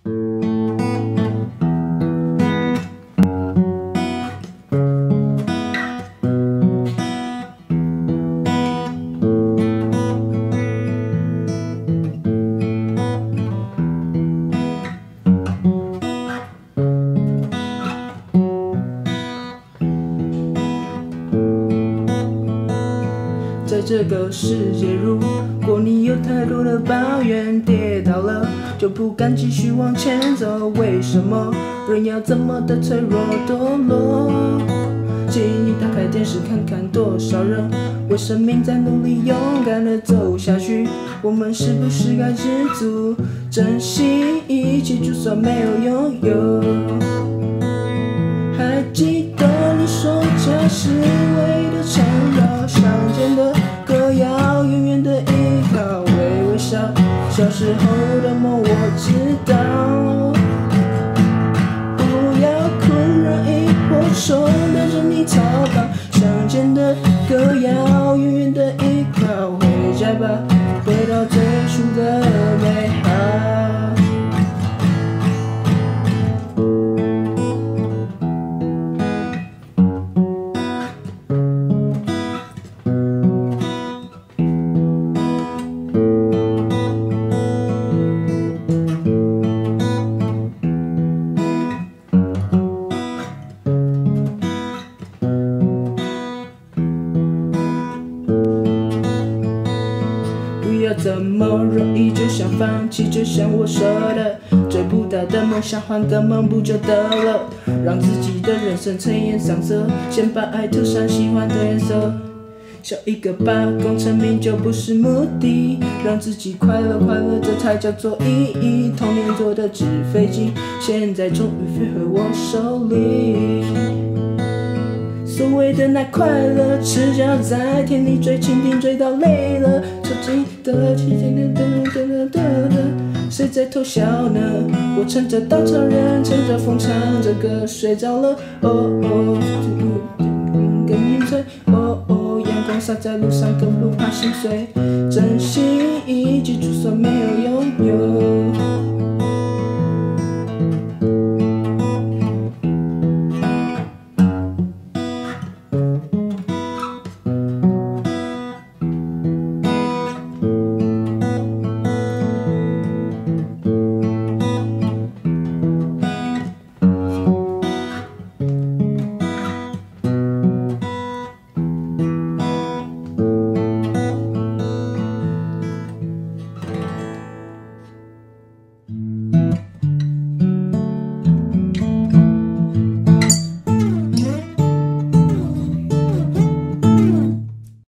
在这个世界，如果你有太多的抱怨，跌倒了就不敢继续往前走。为什么人要这么的脆弱堕落？建议你打开电视看看，多少人为生命在努力，勇敢的走下去。我们是不是该知足，珍惜一切，就算没有拥有？还记得你说这是唯一的承诺，想见的歌谣，远远的依靠，微微笑，小时候的梦我知道。不要哭，让萤火虫带着你逃跑，想见的歌谣，远远的依靠，回家吧，回到最初的美好。不要这么容易就想放弃，就像我说的，追不到的梦想换个梦不就得了？让自己的人生呈现上色，先把爱涂上喜欢的颜色。笑一个吧，功成名就不是目的，让自己快乐快乐，这才叫做意义。童年做的纸飞机，现在终于飞回我手里。所谓的那快乐，赤脚在田里追蜻蜓，追到累了，抽筋的蜻蜓谁在偷笑呢？我撑着稻草人，乘着风唱着歌睡着了。哦哦，更阴吹。哦哦，阳光洒在路上，更不怕心碎。珍惜一切，就算没有